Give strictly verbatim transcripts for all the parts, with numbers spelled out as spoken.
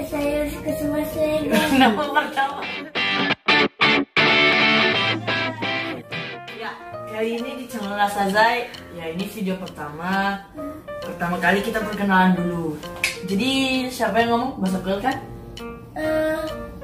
saya Kusuma Srega. Nama pertama. Ya, kali ini di channel Rasazai. Ya, ini video pertama. Pertama kali kita perkenalan dulu. Jadi, siapa yang ngomong? Bahasa Korea kan? Eh,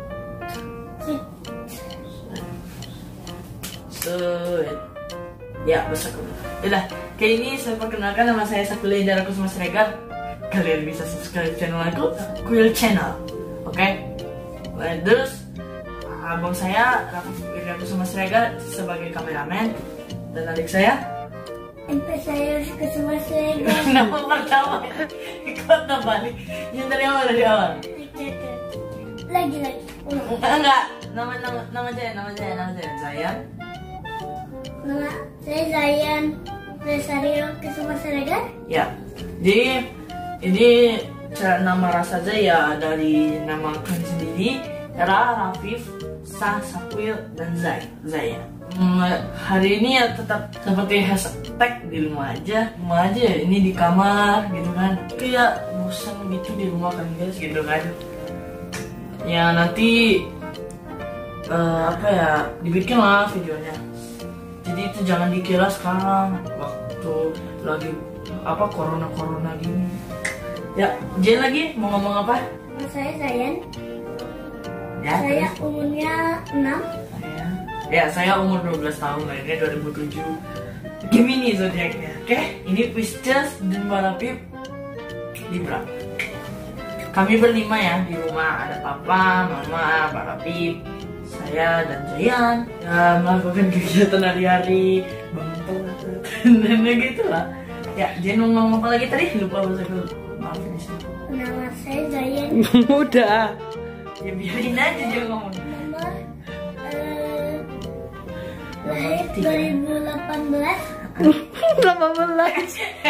Sweet. Ya, bahasa Korea. Udah, kali ini saya perkenalkan nama saya Sakula Indra Kusuma Srega. Kalian bisa subscribe channel aku, Kuil Channel. Oke? Okay? Nah, terus abang saya Raffi Indra Kusuma Srega sebagai kameramen, dan adik saya M P saya Kusuma Srega. nama pertama ikut balik yang dari awal dari awal. Lagi lagi. Ulang. Enggak, nama nama nama saya nama saya nama saya Zayan. Nama saya Zayan Resario Kusuma Srega. Ya, jadi ini cara nama Rasazai ya dari nama kalian sendiri. Era, Rafif, Sah, Sakwil, dan Zai Zaya. Hmm, hari ini ya tetap seperti hashtag di rumah aja, rumah aja ya, ini di kamar gitu kan, kayak bosan gitu di rumah kan guys gitu kan. Ya nanti uh, apa ya dibikin lah videonya. Jadi itu jangan dikira sekarang waktu lagi apa corona corona gini. Ya, Jen lagi mau ngomong apa? Nama saya Zayan. Ya, Saya terus? umurnya enam. Saya, ya saya umur dua belas tahun, lahirnya dua ribu tujuh. Gemini zodiaknya. Oke, ini Pisces dan Barapip Libra. Kami berlima ya di rumah, ada papa, mama, Barapip, saya dan Zayan. Ya melakukan kegiatan hari-hari, bangun dan gitu lah. Ya, Jen mau ngomong apa lagi tadi? Lupa bahasa dulu. Maaf ini sih. Nama saya Zayan. Udah. Ya biarin aja dia ngomong. Nomor eh, lahir dua ribu delapan belas. delapan belas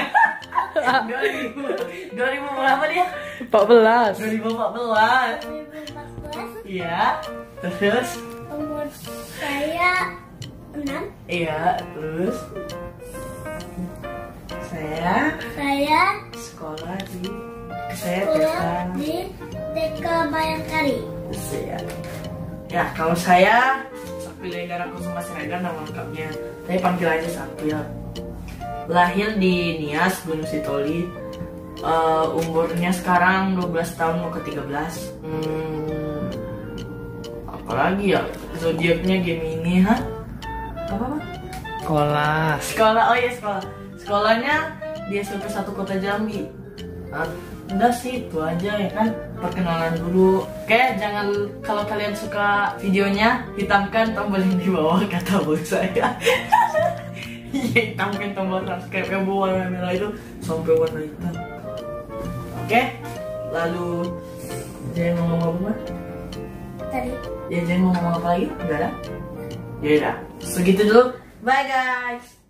dua ribu dua ribu berapa dia? empat belas dua ribu empat belas. dua ribu empat belas. Iya. Terus? Umur saya enam. Iya. Terus? Saya Saya sekolah di saya sekolah T K. di T K Bayangkari. Saya. Ya kalau saya Sakila Indra Kusuma Srega nama lengkapnya. Saya panggil aja Sakila. Lahir di Nias, Gunung Sitoli. Uh, umurnya sekarang dua belas tahun mau ke tiga belas. Hmm, apalagi ya? Zodiaknya Gemini, ha? Apa apa? sekolah. Sekolah, oh iya sekolah. Sekolahnya di S M P satu Kota Jambi. Nah, udah sih itu aja ya kan, perkenalan dulu. Oke, jangan, kalau kalian suka videonya hitamkan tombol yang di bawah kata bos saya. Iya, hitamkan tombol subscribe yang berwarna merah itu sampai warna hitam. Oke, lalu jangan mau ngomong apa? Tadi. Ya jangan mau ngomong apa lagi? Enggak ada? Ya udah, segitu dulu. Bye guys.